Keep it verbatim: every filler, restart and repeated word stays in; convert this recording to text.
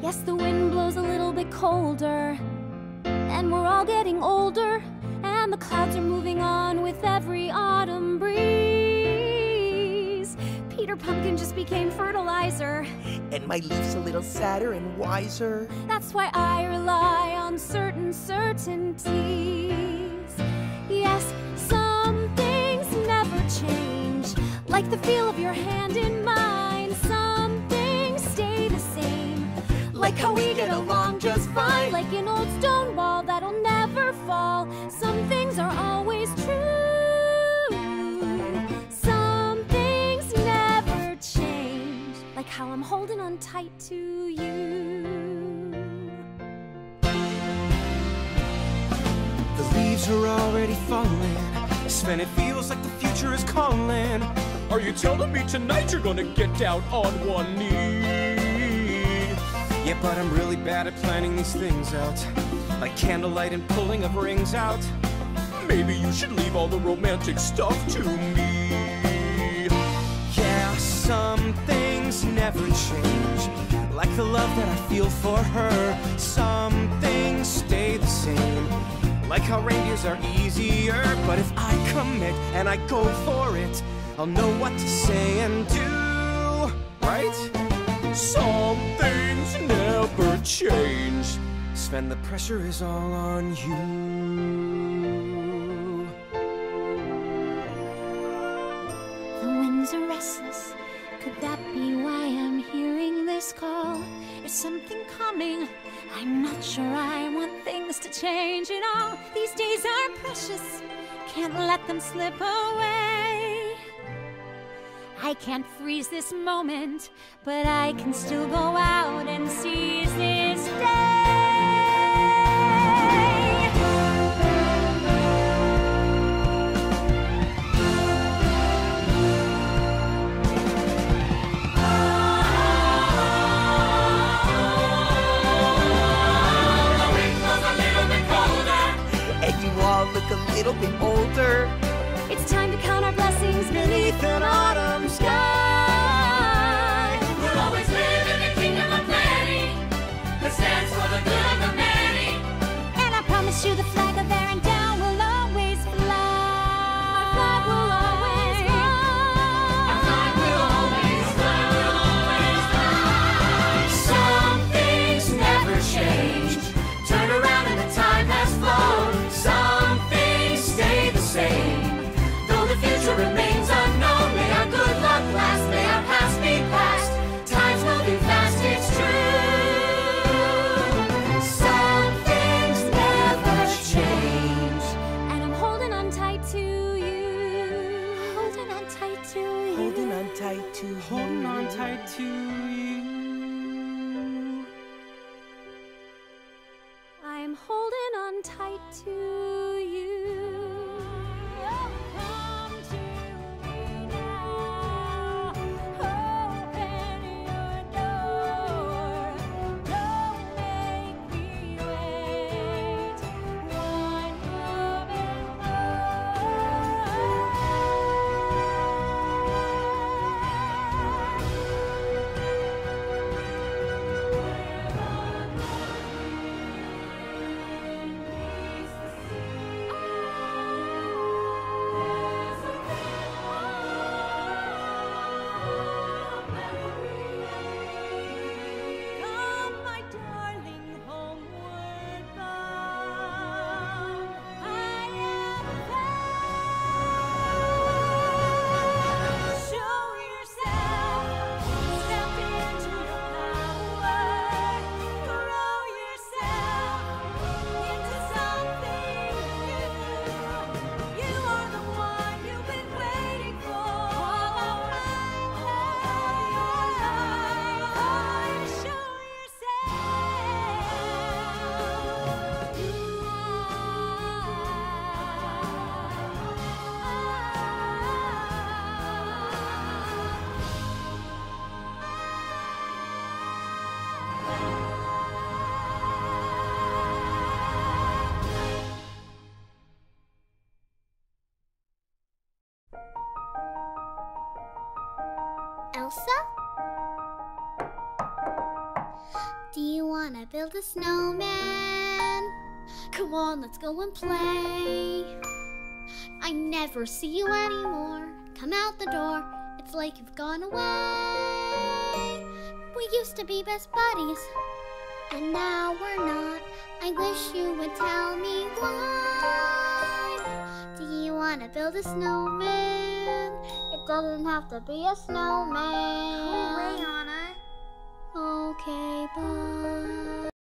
Yes, the wind blows a little bit colder, and we're all getting older, and the clouds are moving on with every autumn breeze. Peter Pumpkin just became fertilizer, and my leaf's a little sadder and wiser. That's why I rely on certain certainties. Yes, some things never change, like the feel of your hand in mine. Some things stay the same, like how we get along just fine, like an old stone wall that'll never fall. Some things are always true, some things never change, like how I'm holding on tight to you. The leaves are already falling, Sven, it feels like the future is calling. Are you telling me tonight you're gonna get down on one knee? Yeah, but I'm really bad at planning these things out, like candlelight and pulling of rings out. Maybe you should leave all the romantic stuff to me. Yeah, some things never change, like the love that I feel for her. Some things stay the same, like how reindeers are easier. But if I commit and I go for it, I'll know what to say and do, right? Some things never change. Sven, the pressure is all on you. The winds are restless, could that be why I'm hearing this call? Is something coming? I'm not sure I want things to change at all. These days are precious, can't let them slip away. I can't freeze this moment, but I can still go out and seize this day. Look a little bit older. It's time to count our blessings beneath an autumn sky. We'll always live in the kingdom of plenty that stands for the good of the many. And I promise you the flag of there and down will always fly. Our flag will always fly. Our flag will always fly, will always fly. Some things never change, turn around and the time has flown. Some stay the same, though the future remains unknown. May our good luck last, may our past be past. Time's moving fast, it's true. Some things never change, and I'm holding on tight to you. Holding on tight to you. Holding on tight to you. Holding on tight to you. I'm holding on tight to you. Elsa? Do you build a snowman. Come on, let's go and play. I never see you anymore. Come out the door, it's like you've gone away. We used to be best buddies, and now we're not. I wish you would tell me why. Do you want to build a snowman? It doesn't have to be a snowman. Go away, Anna. Okay, bye.